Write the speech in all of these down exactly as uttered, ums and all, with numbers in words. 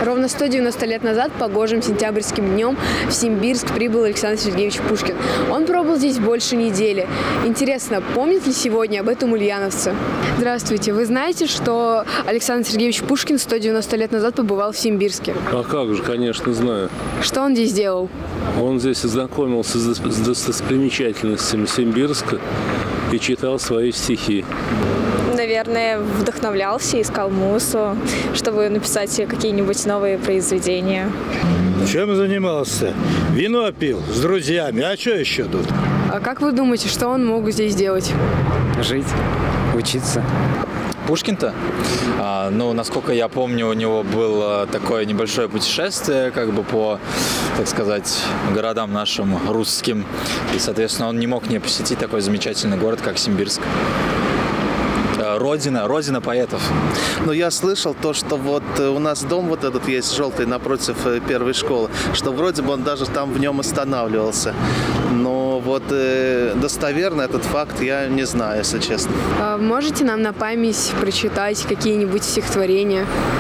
Ровно сто девяносто лет назад, погожим сентябрьским днем, в Симбирск прибыл Александр Сергеевич Пушкин. Он пробыл здесь больше недели. Интересно, помнят ли сегодня об этом ульяновцы? Здравствуйте. Вы знаете, что Александр Сергеевич Пушкин сто девяносто лет назад побывал в Симбирске? А как же, конечно, знаю. Что он здесь делал? Он здесь ознакомился с достопримечательностями Симбирска и читал свои стихи. Наверное, вдохновлялся, искал музу, чтобы написать какие-нибудь новые произведения. Чем занимался? Вино пил с друзьями. А что еще тут? А как вы думаете, что он мог здесь делать? Жить, учиться. Пушкин-то? А, ну, насколько я помню, у него было такое небольшое путешествие, как бы по, так сказать, городам нашим русским. И, соответственно, он не мог не посетить такой замечательный город, как Симбирск. Родина, родина поэтов. Но я слышал то, что вот у нас дом вот этот есть желтый напротив первой школы, что вроде бы он даже там в нем останавливался. Но вот э, достоверно этот факт я не знаю, если честно. А можете нам на память прочитать какие-нибудь стихотворения?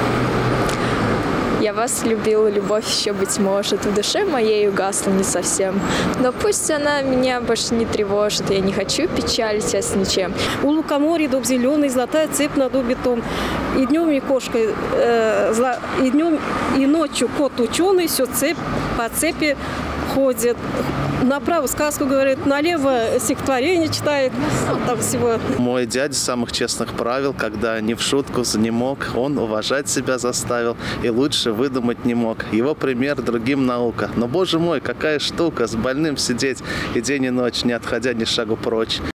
Я вас любила, любовь еще, быть может, в душе моей угасла не совсем. Но пусть она меня больше не тревожит, я не хочу печалить с ничем. У лукоморья дуб зеленый, золотая цепь на дубе том. И днем и кошкой, э, зла, и днем и ночью кот ученый, все цепь по цепи ходит. Направо сказку говорит, налево стихотворение читает. Ну, там всего. Мой дядя самых честных правил, когда ни в шутку не мог, он уважать себя заставил и лучше выдумать не мог. Его пример другим наука. Но, боже мой, какая штука, с больным сидеть и день и ночь, не отходя ни шагу прочь.